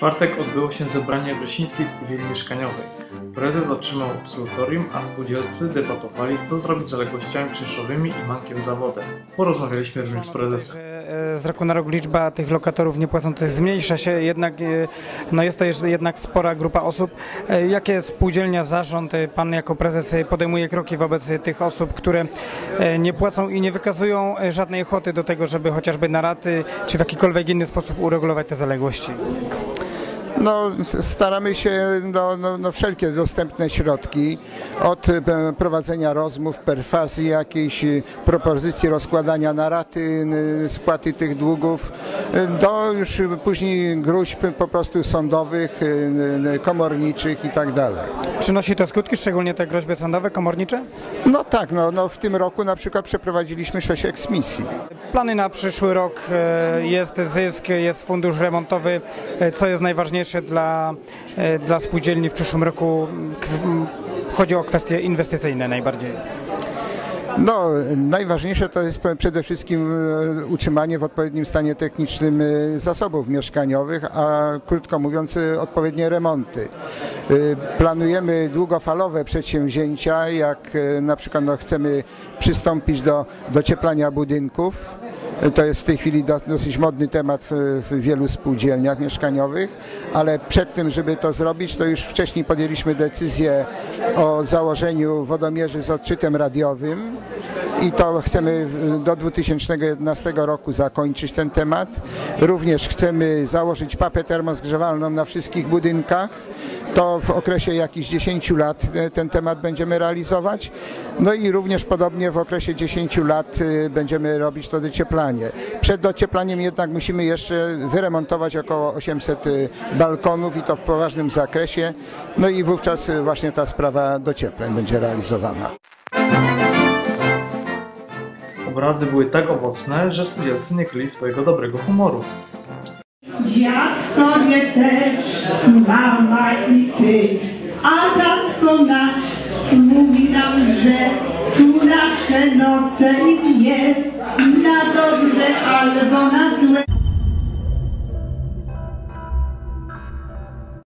czwartek odbyło się zebranie Wrzesińskiej Spółdzielni Mieszkaniowej. Prezes otrzymał absolutorium, a spółdzielcy debatowali, co zrobić z zaległościami czynszowymi i mankiem za wodę. Porozmawialiśmy również z prezesem. Z roku na rok liczba tych lokatorów niepłacących zmniejsza się, jednak jest to jednak spora grupa osób. Jakie spółdzielnia, zarząd, pan jako prezes podejmuje kroki wobec tych osób, które nie płacą i nie wykazują żadnej ochoty do tego, żeby chociażby na raty czy w jakikolwiek inny sposób uregulować te zaległości? No, staramy się wszelkie dostępne środki, od prowadzenia rozmów, perfazji, jakiejś propozycji rozkładania na raty, spłaty tych długów, do już później gróźb po prostu sądowych, komorniczych i tak dalej. Przynosi to skutki, szczególnie te groźby sądowe, komornicze? No tak, w tym roku na przykład przeprowadziliśmy 6 eksmisji. Plany na przyszły rok, jest zysk, jest fundusz remontowy. Co jest najważniejsze dla spółdzielni w przyszłym roku? Chodzi o kwestie inwestycyjne najbardziej. No, najważniejsze to jest przede wszystkim utrzymanie w odpowiednim stanie technicznym zasobów mieszkaniowych, a krótko mówiąc odpowiednie remonty. Planujemy długofalowe przedsięwzięcia, jak na przykład chcemy przystąpić do docieplania budynków. To jest w tej chwili dosyć modny temat w wielu spółdzielniach mieszkaniowych, ale przed tym, żeby to zrobić, to już wcześniej podjęliśmy decyzję o założeniu wodomierzy z odczytem radiowym i to chcemy do 2011 roku zakończyć ten temat. Również chcemy założyć papę termozgrzewalną na wszystkich budynkach. To w okresie jakichś 10 lat ten temat będziemy realizować. No i również podobnie w okresie 10 lat będziemy robić to docieplanie. Przed docieplaniem jednak musimy jeszcze wyremontować około 800 balkonów i to w poważnym zakresie. No i wówczas właśnie ta sprawa dociepleń będzie realizowana. Obrady były tak owocne, że spółdzielcy nie kryli swojego dobrego humoru. Dziadkowie też, mama i ty, a tatko nasz mówi nam, że tu nasze noce i dnie, na dobre albo na złe.